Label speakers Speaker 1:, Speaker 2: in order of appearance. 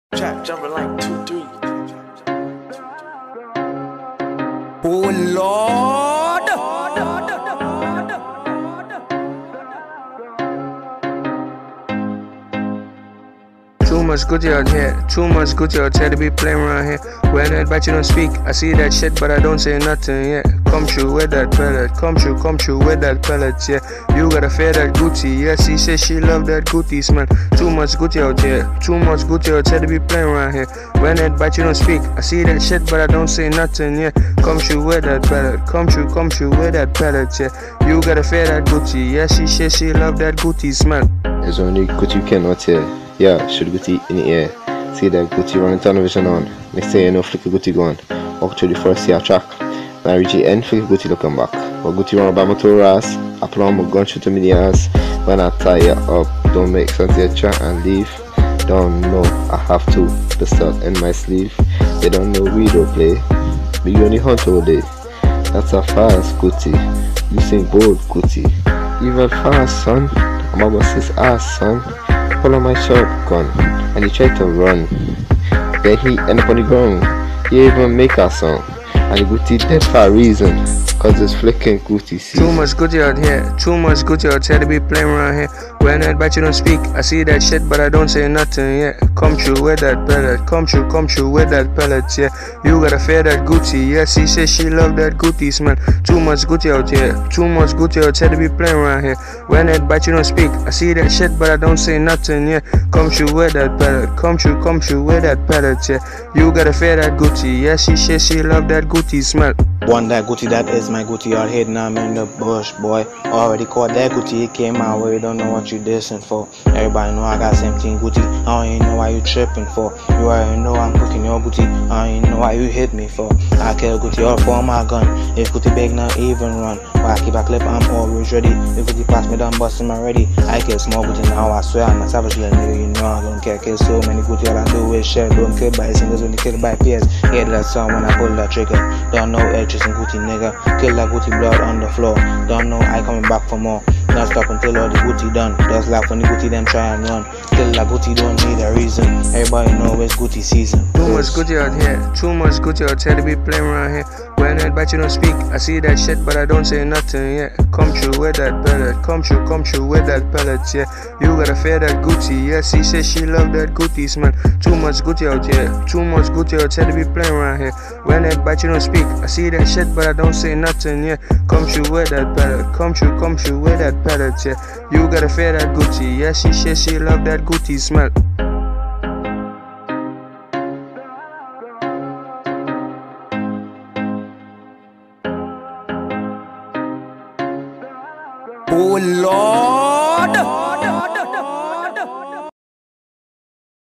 Speaker 1: Trap jumping like 2, 3.
Speaker 2: Oh Lord! Too much Gucci out here, too much Gucci out here to be playing around here. When I bet you don't speak, I see that shit, but I don't say nothing, yeah. Come true with that pellet, come true with that pellet, yeah. You gotta fear that Gucci, yeah. She says she love that Gucci smell. Too much Gucci out here, too much Gucci out here to be playing around here. When I bet you don't speak, I see that shit, but I don't say nothing, yeah. Come true with that pellet, come true with that pellet, yeah. You gotta fear that Gucci, yeah. She says she love that Gucci smell.
Speaker 3: There's only Gucci cannot hear. Yeah, should Gucci in the air. See that Gucci running television on. Next thing you know, flick Gucci gone. Walk through the first year track. Now reach the end, flick Gucci looking back. But Gucci run about my tour ass. I plumb my gun shoot him in the ass. When I tie you up, don't make sense to chat and leave. Don't know, I have to. Pistol in my sleeve. They don't know we don't play. We only hunt all day. That's a fast Gucci. You sing bold Gucci. Even fast, son. My boss his ass, son. Pull on my shotgun and he tried to run. Then he ended up on the ground. He even make a song. And the Gucci dead for a reason. Cause it's flicking Gucci season.
Speaker 2: Too much Gucci out here, too much Gucci out here to be playing around here. When I bet you don't speak, I see that shit, but I don't say nothing, yeah. Come true with that pellet, come true with that pellet, yeah. You gotta fear that Gucci, yeah. She says she love that Gucci smell. Too much Gucci out here, too much Gucci out here to be playing around here. When I bet you don't speak, I see that shit, but I don't say nothing, yeah. Come true with that pellet, come true with that pellet, yeah. You gotta fear that Gucci, yeah. She says she love that Gucci smell.
Speaker 1: One that Gucci, that is my Gucci out here, now I'm in the bush, boy. Already caught that Gucci, it came my way, don't know what you dissing for. Everybody know I got 17 Gucci, I don't even know why you tripping for. You already know I'm cooking your Gucci, I don't even know why you hit me for. I kill Gucci all for my gun, if Gucci big not even run. But I keep a clip, I'm always ready. If Gucci pass me, done bust him already. I kill small Gucci now, I swear I'm a savage little nigga, you know I don't care. Kill so many Gucci, all I do is share. Don't kill by singles, only kill by peers. Hear that song when I pull that trigger. Don't know edges and Gucci nigga. Kill that Gucci blood on the floor. Don't know I coming back for more. Don't stop until all the Gucci done. Just laugh when the Gucci them try and run. Kill that Gucci don't need a reason. Everybody know it's Gucci season.
Speaker 2: Too much Gucci out here, too much Gucci out here to be playing around here. When I bet you don't speak, I see that shit, but I don't say nothing, yeah. Come true with that pellet, come true with that pellet, yeah. You gotta fear that Gucci, yeah. She says she love that Gucci smell. Too much Gucci out here, too much Gucci out here to be playing around here. When I bet you don't speak, I see that shit, but I don't say nothing, yeah. Come true with that pellet, come true with that pellet, yeah. You gotta fear that Gucci, yeah. She says she love that Gucci smell. Oh Lord!